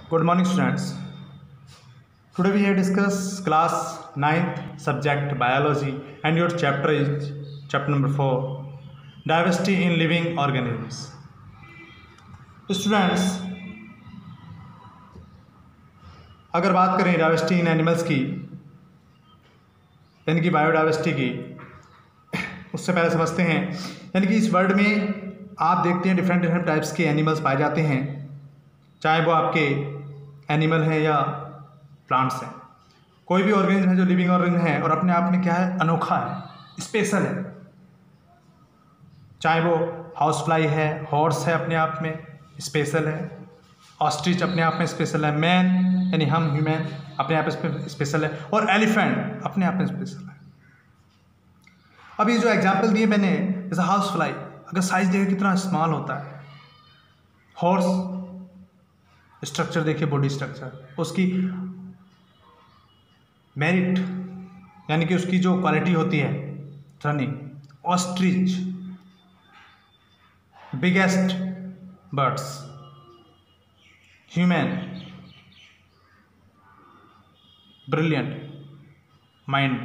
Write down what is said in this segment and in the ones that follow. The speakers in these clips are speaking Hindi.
Good morning, students. Today we have discussed class 9th subject biology, and your chapter is chapter number 4, diversity in living organisms. Students, अगर बात करें डाइवर्सिटी इन एनिमल्स की, यानी कि बायोडाइवर्सिटी की, उससे पहले समझते हैं, यानी कि इस वर्ल्ड में आप देखते हैं डिफरेंट टाइप्स के एनिमल्स पाए जाते हैं, चाहे वो आपके एनिमल हैं या प्लांट्स हैं। कोई भी ऑर्गेनिज्म है जो लिविंग ऑर्गेनिज्म है और अपने आप में क्या है, अनोखा है, स्पेशल है। चाहे वो हाउस फ्लाई है, हॉर्स है, अपने आप में स्पेशल है, ऑस्ट्रिच अपने आप में स्पेशल है, मैन यानी हम ह्यूमन अपने आप में स्पेशल है, और एलिफेंट अपने आप में स्पेशल है। अब ये जो एग्जाम्पल दिए मैंने, जैसे हाउस फ्लाई, अगर साइज देखिए कितना स्मॉल होता है। हॉर्स स्ट्रक्चर देखिए, बॉडी स्ट्रक्चर, उसकी मेरिट यानी कि उसकी जो क्वालिटी होती है running. Ostrich biggest birds, human brilliant mind,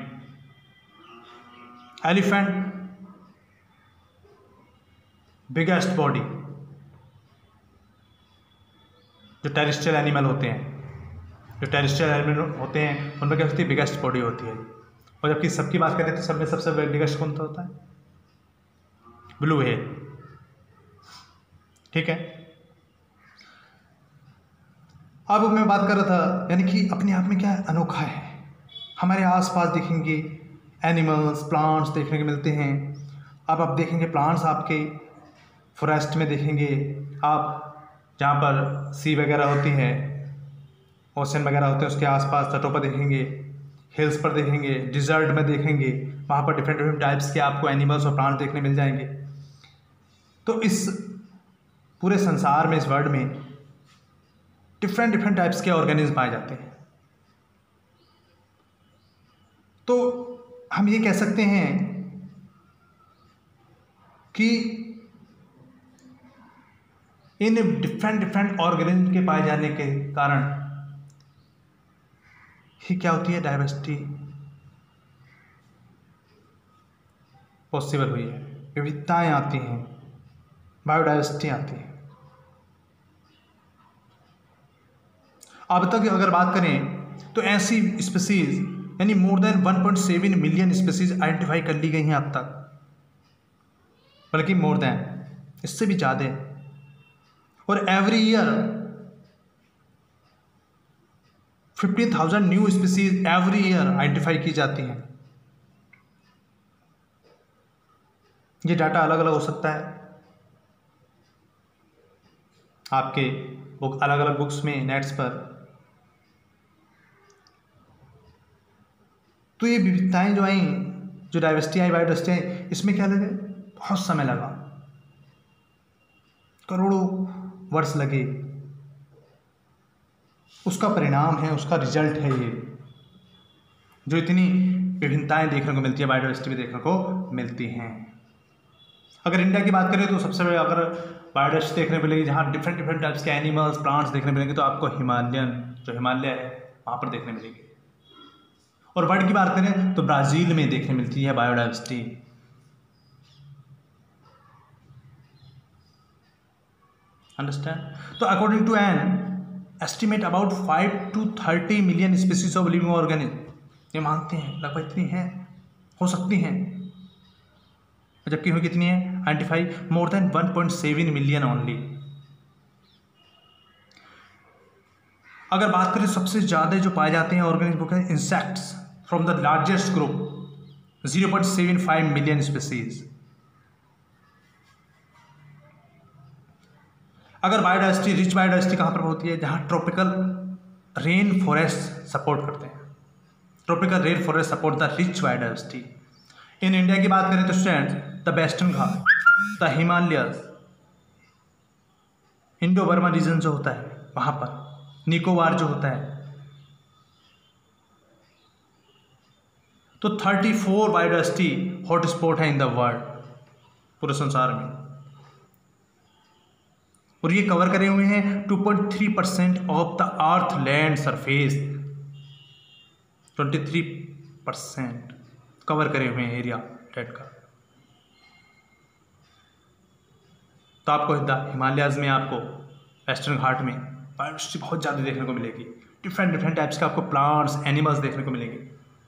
elephant biggest body. जो टेरेस्ट्रियल एनिमल होते हैं, उनमें क्या होती है, बिगेस्ट बॉडी होती है। और जबकि सबकी बात करें तो सब में सबसे बिगेस्ट कौन सा होता है, ब्लू व्हेल। ठीक है, अब मैं बात कर रहा था, यानी कि अपने आप में क्या है, अनोखा है। हमारे आसपास देखेंगे एनिमल्स, प्लांट्स देखने को मिलते हैं। अब आप देखेंगे प्लांट्स आपके फॉरेस्ट में देखेंगे, आप जहाँ पर सी वगैरह होती है, ओशन वगैरह होते हैं, उसके आसपास तटों पर देखेंगे, हिल्स पर देखेंगे, डिजर्ट में देखेंगे, वहाँ पर डिफरेंट टाइप्स के आपको एनिमल्स और प्लांट्स देखने मिल जाएंगे। तो इस पूरे संसार में, इस वर्ल्ड में डिफरेंट टाइप्स के ऑर्गेनिज्म पाए जाते हैं। तो हम ये कह सकते हैं कि इन डिफरेंट ऑर्गेनिज्म के पाए जाने के कारण ही क्या होती है, डाइवर्सिटी पॉसिबल हुई है, विविधताएं आती हैं, बायोडाइवर्सिटी आती है। अब तक अगर बात करें तो ऐसी स्पीसीज यानी more than 1.7 million species identify कर ली गई हैं अब तक, बल्कि मोर देन, इससे भी ज़्यादा। और every year 50,000 new species every year identify की जाती हैं। ये डाटा अलग अलग हो सकता है, आपके बुक अलग अलग बुक्स में, नेट्स पर। तो ये विविधताएं जो आई, जो डाइवर्सिटी आई, बायोडाइवर्सिटी आई, इसमें क्या लगे, बहुत समय लगा, करोड़ों वर्ष लगे। उसका परिणाम है, उसका रिजल्ट है ये, जो इतनी विभिन्नताएं देखने को मिलती है, बायोडाइवर्सिटी में देखने को मिलती हैं। अगर इंडिया की बात करें तो सबसे बड़ी अगर बायोडाइवर्सिटी देखने मिलेगी, जहाँ डिफरेंट टाइप्स के एनिमल्स, प्लांट्स देखने मिलेंगे, तो आपको हिमालय है वहाँ पर देखने मिलेगी। और वर्ल्ड की बात करें तो ब्राज़ील में देखने मिलती है बायोडाइवर्सिटी। अंडरस्टैंड? तो according to an estimate about 5 to 30 million species of living organism, ये मानते हैं लगभग इतनी हैं, हो सकती हैं, जबकि हुई कितनी है, identify more than 1.7 million only. अगर बात करें सबसे ज़्यादा जो पाए जाते हैं ऑर्गेनिज्म, वो क्या है, insects from the largest group 0.75 million species. अगर बायोडाइवर्सिटी, रिच बायोडाइवर्सिटी कहाँ पर होती है, जहाँ ट्रॉपिकल रेन फॉरेस्ट सपोर्ट करते हैं। Tropical rain forest support the rich biodiversity. In India की बात करें तो students, the Western Ghat, the Himalayas, Indo Burma region जो होता है वहाँ पर, निकोबार जो होता है, तो 34 बायोडाइवर्सिटी हॉटस्पॉट है इन द वर्ल्ड, पूरे संसार में। और ये कवर करे हुए हैं 2.3% of the earth land surface. 23% cover करे हुए हैं एरिया डेट का। तो आपको हिमालयाज में, आपको वेस्टर्न घाट में बायोडाइवर्सिटी बहुत ज़्यादा देखने को मिलेगी। डिफरेंट टाइप्स के आपको प्लांट्स, एनिमल्स देखने को मिलेंगे।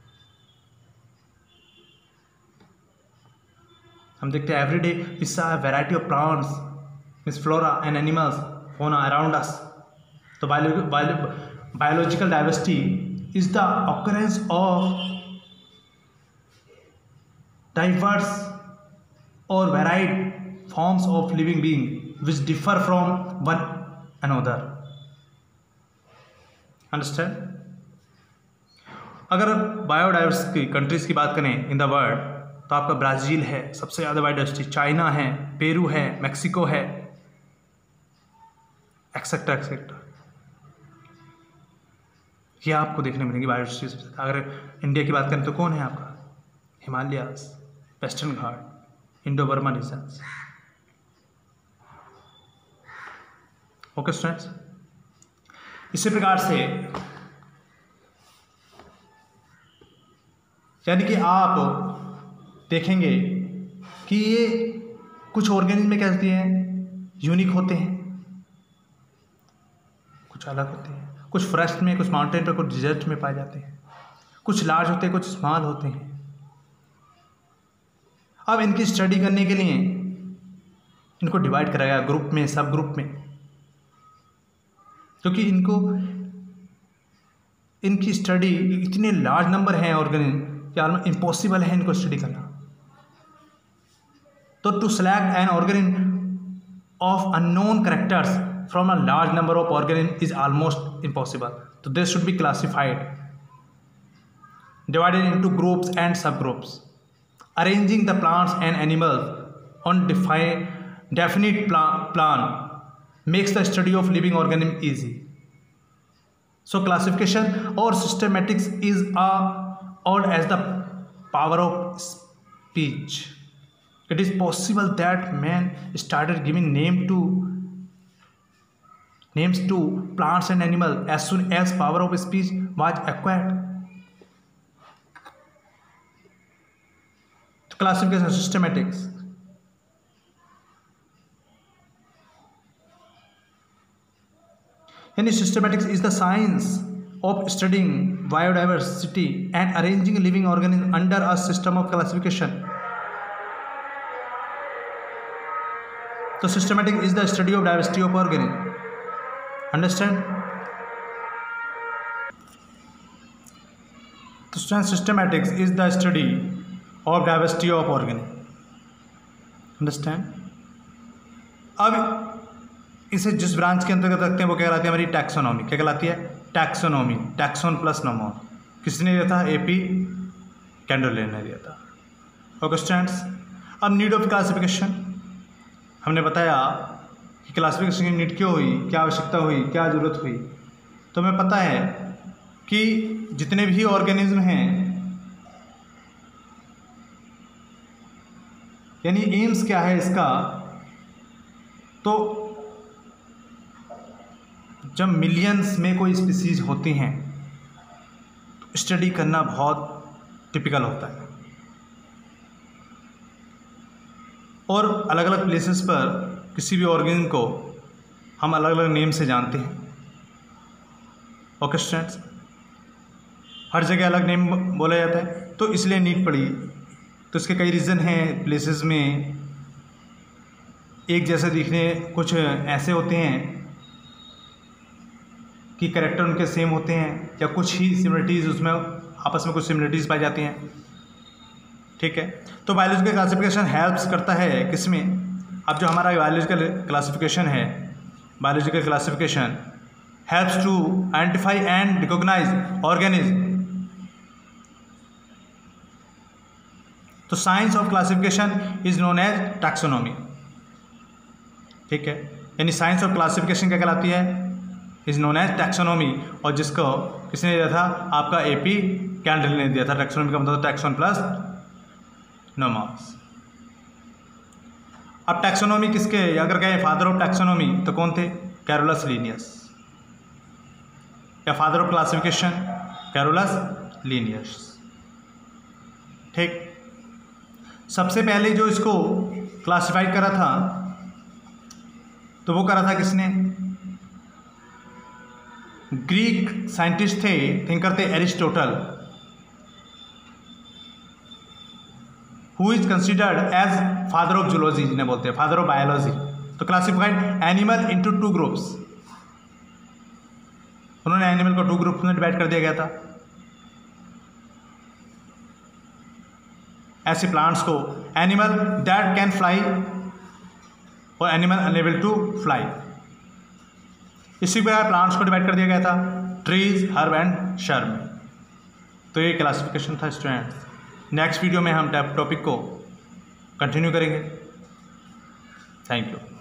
हम देखते हैं every day we see variety of plants, means flora and animals, fauna around us. तो biological diversity is the occurrence of diverse और varied forms of living being which differ from one another. Understand? अगर बायोडाइवर्सिटी कंट्रीज की बात करें इन द वर्ल्ड, तो आपका ब्राज़ील है सबसे ज़्यादा बायोडाइवर्सिटी, चाइना है, पेरू है, मैक्सिको है, एक्सेट्रा एक्सेट्रा। ये आपको देखने मिलेंगी बायोडाइवर्सिटी सबसे। अगर इंडिया की बात करें तो कौन है आपका? Himalayas, Western Ghat, Indo Burma regions. Okay students, इसी प्रकार से यानी कि आप देखेंगे कि ये कुछ ऑर्गेनिज्म में क्या होती हैं, यूनिक होते हैं, कुछ अलग होते हैं, कुछ फॉरेस्ट में, कुछ माउंटेन पर, कुछ डिजर्ट में पाए जाते हैं, कुछ लार्ज होते हैं, कुछ स्मॉल होते हैं। अब इनकी स्टडी करने के लिए इनको डिवाइड करा गया ग्रुप में, सब ग्रुप में, क्योंकि इनकी स्टडी इतने लार्ज नंबर हैं ऑर्गेनिज्म कि ऑलमोस्ट इम्पॉसिबल है इनको स्टडी करना। तो to select an organism of unknown characters from a large number of organism is almost impossible. तो they should be classified, divided into groups and sub groups, arranging the plants and animals on definite plan makes the study of living organism easy. So classification or systematics is odd as the power of speech. It is possible that man started giving names to plants and animals as soon as power of speech was acquired. Classification systematics. Any systematics is the science of studying biodiversity and arranging living organisms under a system of classification. So systematic is the study of diversity of organisms. Understand? So systematics is the study of diversity of organisms. Understand? अब इसे जिस ब्रांच के अंतर्गत रखते हैं वो क्या कहलाती है? हमारी टैक्सोनॉमी। क्या कहलाती है? Taxonomy, taxon plus nomos. किसने दिया था? एपी कैंडोलिन ने दिया था। ओके स्टूडेंट्स, अब नीड ऑफ क्लासिफिकेशन हमने बताया कि क्लासिफिकेशन की नीड क्यों हुई, क्या आवश्यकता हुई, क्या ज़रूरत हुई। तो हमें पता है कि जितने भी ऑर्गेनिज्म हैं, यानी एम्स क्या है इसका, तो जब मिलियंस में कोई स्पीसीज होती हैं तो स्टडी करना बहुत टिपिकल होता है, और अलग अलग प्लेसेस पर किसी भी ऑर्गेनिज्म को हम अलग अलग नेम से जानते हैं। ओके स्टूडेंट्स, हर जगह अलग नेम बोला जाता है, तो इसलिए नीड पड़ी। तो इसके कई रीज़न हैं। प्लेसेस में एक जैसे दिखने, कुछ ऐसे होते हैं कि कैरेक्टर उनके सेम होते हैं, या कुछ ही सिमिलरिटीज़, उसमें आपस में कुछ सिमिलरिटीज़ पाई जाती हैं। ठीक है, तो बायोलॉजिकल क्लासिफिकेशन हेल्प्स करता है किसमें? अब जो हमारा बायोलॉजिकल क्लासिफिकेशन है, biological classification helps to identify and recognise organism. तो science of classification is known as taxonomy. ठीक है, यानी साइंस ऑफ क्लासिफिकेशन क्या कहलाती है? Is known as taxonomy. और जिसको किसने दिया था? आपका एपी कैंडोलिन ने दिया था। टैक्सोनॉमी का मतलब टैक्सोन प्लस नोमॉस। अब टैक्सोनॉमी किसके, अगर कहें फादर ऑफ टैक्सोनॉमी तो कौन थे? Carolus Linnaeus. या father of classification Carolus Linnaeus. ठीक। सबसे पहले जो इसको क्लासिफाई करा था तो वो करा था किसने? ग्रीक साइंटिस्ट थे, थिंकर थे Aristotle, who is considered as father of zoology, जिन्हें बोलते हैं फादर ऑफ बायोलॉजी। तो क्लासिफाइड एनिमल इनटू 2 ग्रुप्स। उन्होंने एनिमल को 2 ग्रुप्स में डिवाइड कर दिया गया था। ऐसे प्लांट्स को एनिमल दैट कैन फ्लाई और एनिमल अनएबल टू फ्लाई, इसी प्रकार प्लांट्स को डिवाइड कर दिया गया था ट्रीज, हर्ब एंड शर्ब। तो ये क्लासिफिकेशन था स्टूडेंट्स। नेक्स्ट वीडियो में हम टॉपिक को कंटिन्यू करेंगे। Thank you.